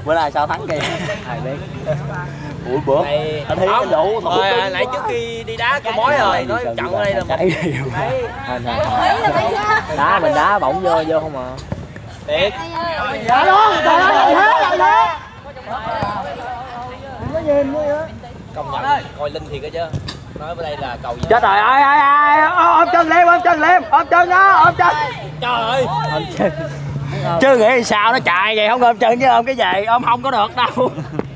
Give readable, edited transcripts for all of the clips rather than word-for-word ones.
Bữa nay sao thắng kìa? Ai biết. Ủa bữa anh thấy cái vụ thôi nãy trước khi đi đá câu mối rồi nói chặn ở đây là cháy đá mình đá bỗng vô không à. Thiệt. Dạ luôn, trời ơi, thế. Đừng có nhìn nữa vậy. Công nhận coi linh thiệt chứ. Nói ở đây là cầu gì. Chết rồi, ai ôm chân Liêm, ôm chân đó, ôm chân. Trời ơi. Ôm chân. Chứ nghĩ sao nó chạy vậy không ôm chân chứ ôm cái gì, ôm không có được đâu.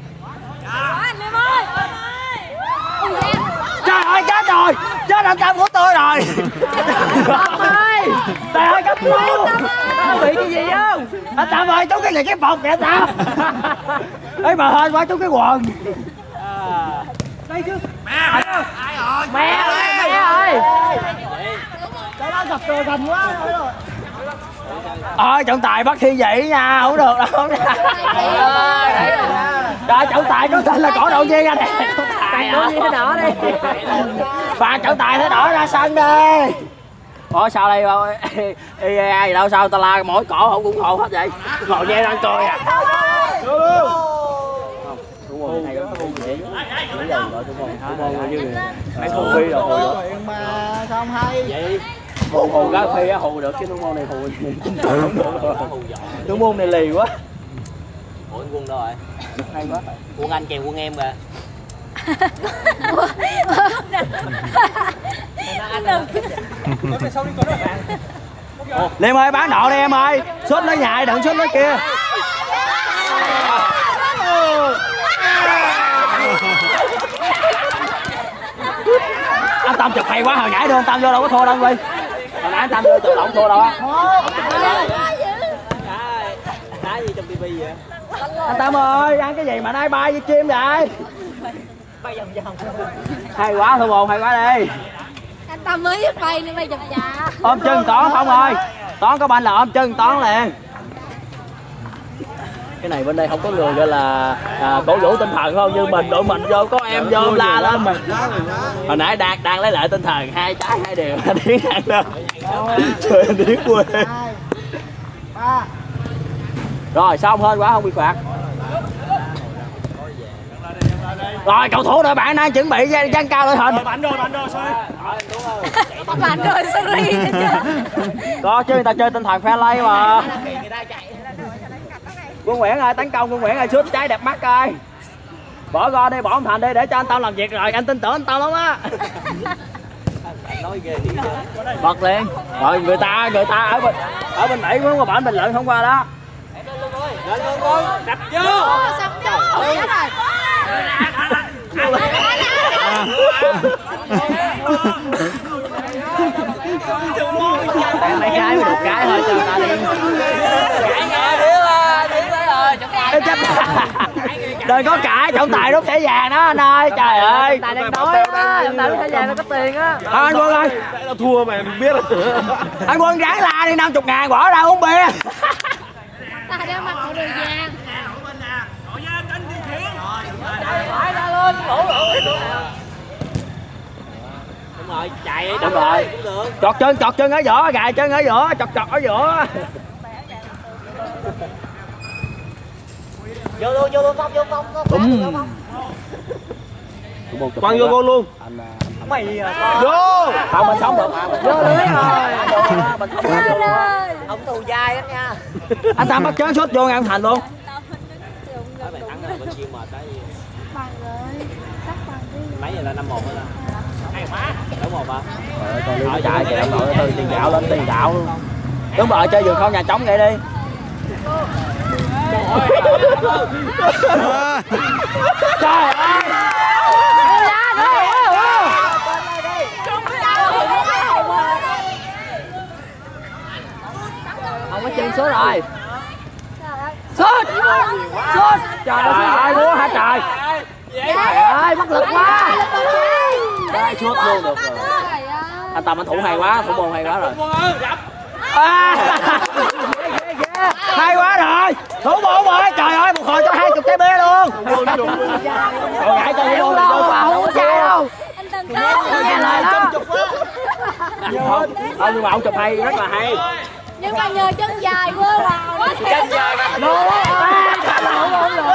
Trời ơi chết rồi, anh Tâm của tôi rồi. Tâm ơi, trời ơi cấp cứu. Bị cái gì không? Anh Tâm ơi, trúng cái gì cái bọc kìa Tâm. Ê mà hên quá trúng cái quần. Đây chứ. Mẹ ơi. Cái đó sập tường thành quá rồi. Ơi trọng tài bắt thi vậy nha, không được đâu nha. Trời trọng tài có tên là cổ động viên ra đây. Trọng tài viên đỏ đi. Bà trọng tài thấy đỏ ra sân đi. Ủa sao đây ai gì đâu sao ta la mỗi cổ không ủng hộ hết vậy? Ngồi nghe đang coi à. Đúng rồi, hay lắm luôn vậy. Đúng rồi, đúng rồi chứ. Mấy thùng phi rồi hù được. Mà sao không hay? Vậy hù cá phi á hù được chứ thủ môn này hù. Thủ môn này lì quá. Ủa anh Quân đâu rồi? Hay quá. Quân anh kèm Quân em kìa. Liêm ơi bán nọ đi em ơi. Sút nó nhại đừng sút nó kia. Anh Tâm chụp hay quá hồi nãy đưa anh Tâm vô đâu có thua đâu đi. Hồi nãy anh Tâm chụp lộn thua đâu á. Đá gì trong tivi vậy? Anh Tâm ơi ăn cái gì mà nay bay với chim vậy? Bay vòng vòng. Hay quá thủ môn hay quá đi. Anh Tâm mới biết bay nữa bay chập chà. Ôm chân Toán không ơi. Toán có banh là ôm chân Toán liền. Cái này bên đây không có người gọi là cổ vũ tinh thần không như mình đội mình vô có em vô la lên mình. Hồi nãy đang lấy lại tinh thần 2 trái 2 đều Điển ăn đâu. Trời Điển quê. Rồi xong hên quá không bị phạt. Rồi cầu thủ đội bạn đang chuẩn bị dâng cao đội hình. Bạn rồi sorry. Bạn rồi sorry. Có chứ người ta chơi tinh thần fair play mà. Quân Nguyễn ơi tấn công Quân Nguyễn ơi sút trái đẹp mắt coi. Bỏ go đi bỏ ông Thành đi để cho anh Tâm làm việc rồi anh tin tưởng anh Tâm lắm á. Nói ghê thiệt. Bật liền. Rồi người ta ở bên Mỹ muốn qua bển bình luận không qua đó. Lên con đập vô. Xong vô. Chết rồi. Mấy cái mới được cái thôi cho người ta đi. Đừng có cãi trọng tài rút thẻ vàng đó anh ơi. Trời ơi tài đang nói á, trọng tài rút thẻ vàng nó có tiền á. Anh Quân ơi Nó thua mà đừng biết. anh Quân ráng la đi 50.000 bỏ ra uống bia. Ta đeo mặt bộ đồ vàng. Đúng rồi chạy Đúng rồi chọt chân ở giữa gài chân ở giữa chọt ở giữa. Vô luôn Phong Quăng vô gôn luôn. mày Vô không mình sống được vô lưới rồi. Mình không vô luôn. ông tù dai lắm nha. Anh Tâm bắt chớn sút vô ngang Thành luôn. Nói mày thắng rồi bên kia mệt đấy. Bằng rồi. Sắp bằng đi. Mấy giờ là 5-1 rồi đó. Hay quá. 6-1 à. Trời ơi chạy kìa ông nội từ tiền đạo lên tiền đạo luôn. Đúng rồi chơi vườn không nhà trống vậy đi. Trời ơi. Không có chân số rồi. Sút. Trời ơi múa hả trời. Trời ơi bất lực quá. Đây sút luôn được rồi. Anh Tâm anh thủ hay quá, thủ môn hay quá rồi. Hay quá rồi. Thủ môn ơi, trời ơi một hồi cho 20 trái bia luôn. Rồi gãi cho thủ môn này vô vào không có sai đâu. Anh Tân có Nghe lời đó. Nhưng mà ông chụp hay rất là hay. nhưng mà nhờ chân dài quơ vào. Chân dài mà. Lô.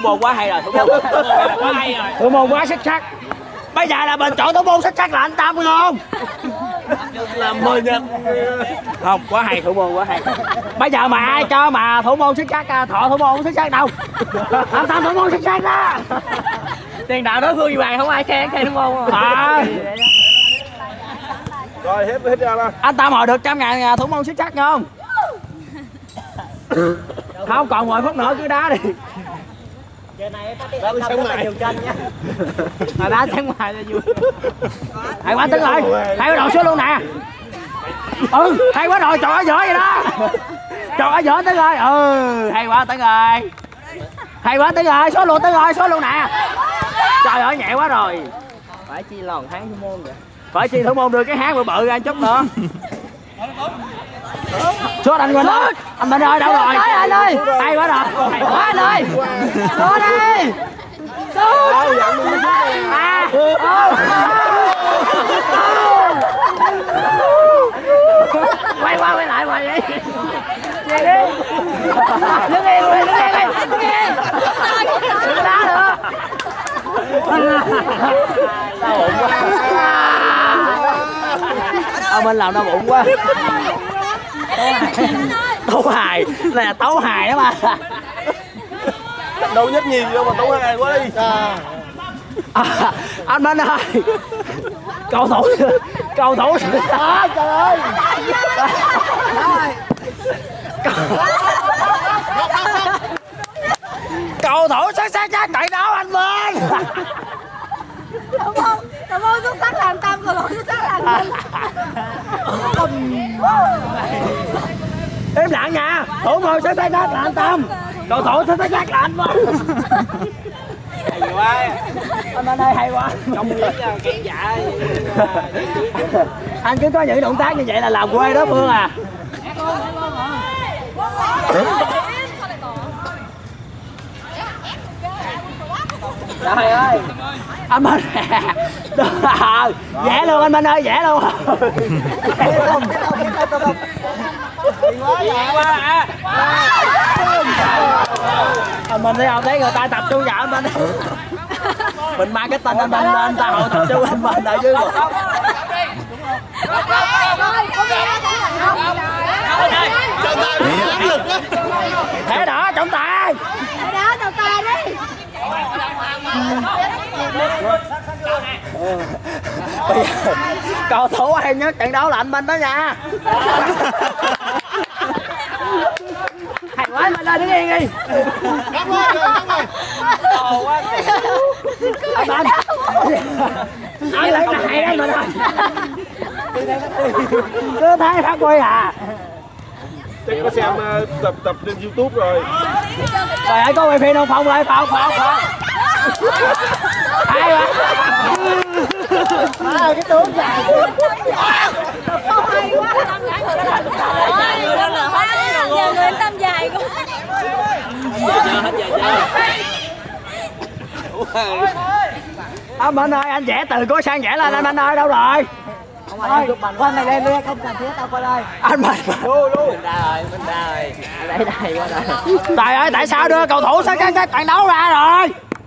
môn quá hay rồi, thủ môn quá hay rồi, thủ môn quá xuất sắc. Bây giờ là mình chọn thủ môn xuất sắc là anh Tâm không? Làm 10 nhân. Không, quá hay, thủ môn quá hay. Bây giờ mà ai cho mà thủ môn xuất sắc, Thọ thủ môn xuất sắc đâu. Anh Tâm thủ môn xuất sắc đó. Tiền đạo đối phương gì bàn không ai khen thủ môn. Rồi hết ra đó. Anh Tâm hồi được 100.000 thủ môn xuất sắc không? Không, còn 10 phút nữa cứ đá đi. Giờ này có tiếng không rất là nhiều tranh nha. Mà đá sáng ngoài là vui. Hay quá Tấn ơi, hay quá rồi xuống luôn nè. Hay quá rồi, trời ơi giỏi vậy đó. Trời ơi giỏi Tấn ơi. Hay quá Tấn ơi. Hay quá Tấn ơi, số luôn Tấn ơi, số luôn nè. Trời ơi nhẹ quá rồi. Phải chi lòn tháng thủ môn vậy. Phải chi thủ môn đưa cái háng bự bự ra chút nữa. Số anh Quỳnh ơi. Anh Minh ơi đâu rồi? Anh ơi. Hay quá rồi. Anh ơi. Số đi. Số. Quay qua quay lại quay đi. Về đi. Đứng yên đi, đứng yên đi. Đứng yên. Đừng đá nữa. Đau bụng quá. Mình làm đau bụng quá. Tấu hài, này là tấu hài đó mà. Đâu nhất nhiều đâu mà tấu hài quá đi. Anh Minh ơi, cầu thủ Trời ơi. cầu thủ xuất sắc nhất trận đấu anh Minh. Thủ môn xuất sắc là anh Tâm, cầu thủ xuất sắc là anh Minh. Im lặng nha, thủ môn xuất sắc nhất là anh Tâm, cầu thủ xuất sắc nhất là anh Minh. Hay quá anh Minh ơi, hay quá. Không biết cây dạ. Anh cứ có những động tác như vậy là làm quê đó Phương à. Trời ơi. Anh Minh vẽ luôn anh Minh ơi, vẽ luôn. Quá hả? Anh Minh thấy không, thấy người ta tập trung vào anh Minh. Mình mang cái tên anh Minh lên, ta hội tập trung anh Minh ở dưới. Thế đó trọng tài. Thế đó trọng tài đi. Cầu thủ hay nhất trận đấu là anh Minh đó nha. Hay quá anh Minh ơi, đứng yên đi. Anh Minh ai lại này đây mình ơi. Cứ thấy phát huy à. Chắc có xem tập trên YouTube rồi. Trời ơi có quay phim không? Phong ơi, Phong. Hay quá. Cái tướng dài. Không hay quá. Giờ người Tâm dài quá. Anh Minh ơi, anh vẽ từ cuối sang vẽ lên anh Minh ơi, đâu rồi? Không ai chụp bằng quanh này lên đi, không cần thiết đâu coi ơi. Anh Minh. Mình ra rồi. Đây qua rồi. Trời ơi, tại sao đưa cầu thủ sang cái trận đấu ra rồi?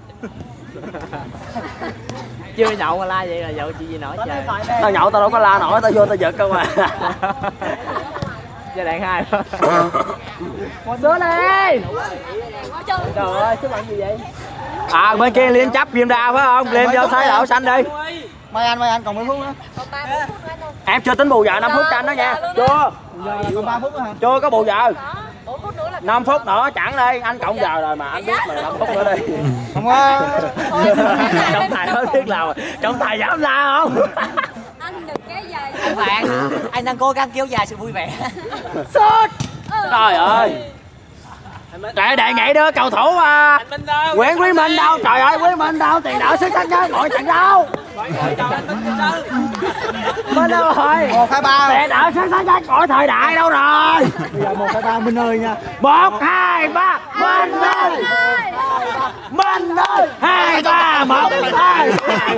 Chưa nhậu mà la vậy là nhậu chuyện gì nổi trời. Tao nhậu tao đâu có la nổi, tao vô tao giật cơ mà. Giai đoạn 2. Một số đi. Trời ơi, số bạn gì vậy? Bên kia Liên chấp viêm đa phải không? Liên vô thái đậu xanh đi. Mời anh còn 10 phút nữa. Em chưa tính bù giờ 5 phút cho anh đó nha. Chưa. Giờ còn 3 phút nữa hả? Chưa có bù giờ. 5 phút nữa chẳng đi, anh cộng giờ rồi mà anh biết mà 5 phút nữa đi. Không có. Trọng tài không biết nào, trọng tài dám la không? Anh đừng kéo dài. Các bạn, anh đang cố gắng kéo dài sự vui vẻ. Sút. Trời ơi. Trời đề nghị đưa cầu thủ Nguyễn Quý Minh đâu? Trời ơi Quý Minh đâu? Tiền đạo xuất sắc nhất mọi trận đâu? Minh đâu rồi? 1, 2, 3. Tiền đạo xuất sắc nhất mọi thời đại đâu rồi? Bây giờ 1, 2, 3 Minh ơi nha. 1, 2, 3 Minh ơi! Minh ơi! 2, 3 1 2.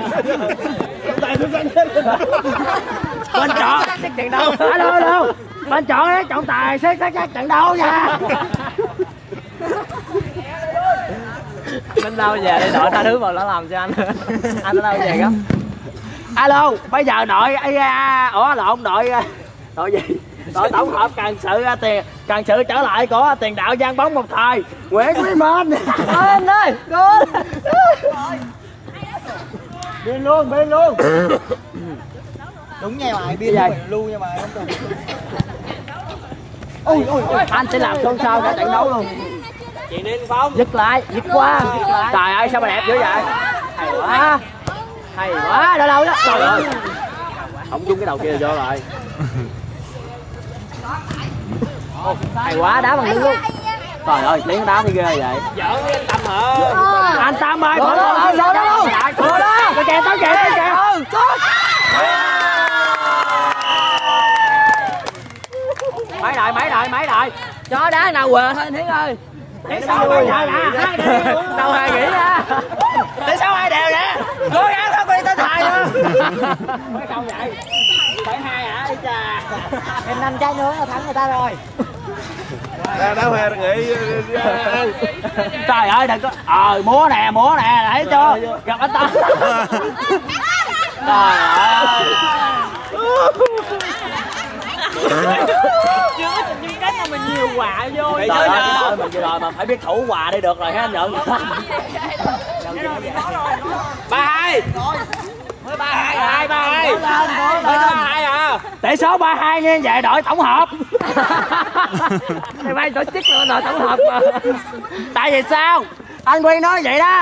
Bên chọn trận đấu. Alo. Bên chọn cái trọng tài xuất sắc nhất trận đấu nha. Anh đâu về đi đội tha thứ mà nó làm cho anh. Anh ở đâu về gấp. Alo, bây giờ đội lộn đội gì? Đội tổng hợp cần sự trở lại của tiền đạo giang bóng một thời Nguyễn Quý Minh. Anh ơi, goal. Biên luôn. Đúng nha mày, biên luôn nha mày, không cần. Ôi, anh sẽ làm xôn xao cả trận đấu luôn. Chị Ninh Phong Giật lại, giật qua. Trời ơi, sao mà đẹp dữ vậy? Hay quá, đâu đó. Trời ơi. Không trúng cái đầu kia vô rồi. Hay quá, đá bằng lưng luôn. Trời ơi, liếng đá thì ghê vậy. giỡn với anh Tâm hả? Anh Tâm ơi, bỏ đó luôn. Cái kè tới kìa. Mấy đại. Chó đá nào quờ thôi Thiến ơi. Để sao bây giờ nè. Đâu ai nghĩ ra. Để sao ai đều nè. Cố gắng thôi, đi tới thầy nữa. Mới không vậy. Phải 2 hả? Đi chà. Em 5 trái nữa là thắng người ta rồi. Đá hoe nghĩ. Trời ơi, đừng có. Múa nè, thấy chưa? Gặp anh Tâm. Trời ơi. Chưa có những cách nào mà nhiều quà vô. Trời ơi, cái đội mình vừa rồi mà phải biết thủ quà đi được rồi ha anh nhận. 3-2. Mới 3-2 à. Tỷ số 3-2 nha, về đội tổng hợp. Ngày mai tổ chức nữa đội tổng hợp mà. Tại vì sao? Anh Quyên nói vậy đó.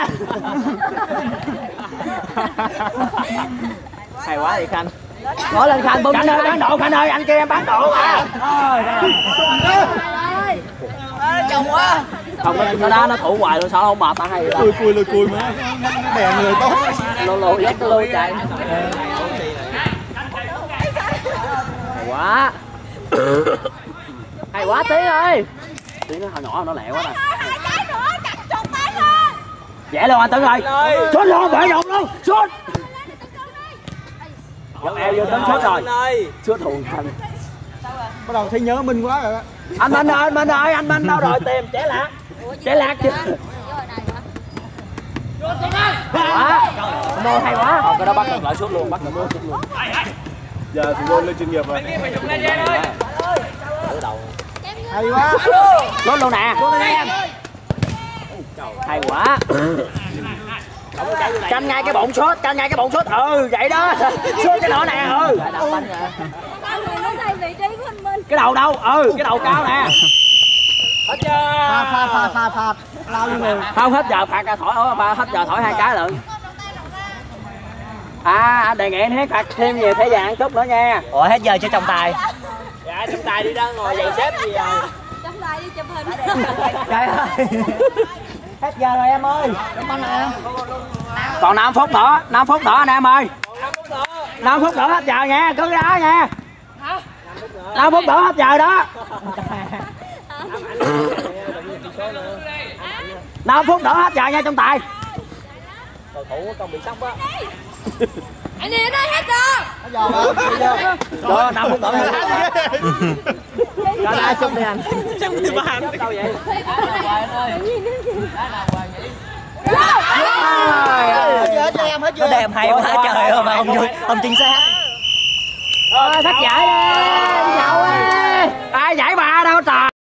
Hay quá vậy Khanh. Ngồi lên Khanh, Khanh ơi, bán độ, Khanh ơi, anh kia em bán độ mà. Chồng quá. Không, nó đá nó thủ hoài luôn, sao nó không mệt ta hay vậy? Cùi má. Đè người tốt. Lù dắt cái lưu chạy. Hay quá Tí ơi. Tí nó hồi nhỏ nó lẹ quá nè. Dễ luôn anh Tấn ơi. Sút luôn, bể rộng luôn. Sút. Gấp eo vô tấn sút rồi. Sút thù Khanh. Bắt đầu thấy nhớ Minh quá rồi đó. Anh Minh ơi, anh Minh đâu rồi, tìm Trẻ Lạc chứ. Quá. Mô hay quá. Cái đó bắt được lại sút luôn, Giờ thì vô lên chuyên nghiệp rồi. Hay quá. Lốt luôn nè. Hay quá. Canh ngay cái bụng sút. Vậy đó. Sút cái nọ nè. Cái đầu đâu? Cái đầu cao nè. Hết chưa? Phạt. Lao như người. Không hết giờ phạt thổi hết giờ thổi 2 cái lận. Anh đề nghị anh phạt thêm nhiều thẻ vàng chút nữa nha. Ủa hết giờ cho trọng tài. Dạ, trọng tài đi ra ngồi dàn xếp gì rồi. Trọng tài đi chụp hình. Trời ơi. Hết giờ rồi em ơi. Cảm ơn em. Còn 5 phút nữa anh em ơi. 5 phút nữa hết giờ nha, cứ cái đó nha. 5 phút nữa hết giờ đó. 5 phút nữa hết giờ nha trọng tài. Cầu thủ con bị sốc á. Anh đi đây hết chưa? Hết giờ mà. Đó, 5 phút nữa hết giờ. Cho ai chúc đi anh. Đâu vậy? Hết giờ em hết giờ. Nó đem hay quá trời ơi mà không chính xác. Thắt giải đi. Nhậu đi. Ai giải ba đâu trời.